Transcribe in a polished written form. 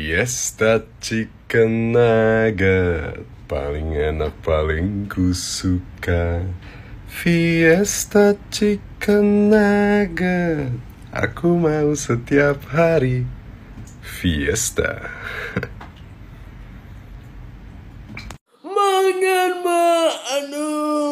Fiesta chicken nugget, paling enak paling ku suka. Fiesta chicken nugget, aku mau setiap hari. Fiesta. Mangan ma, aduh.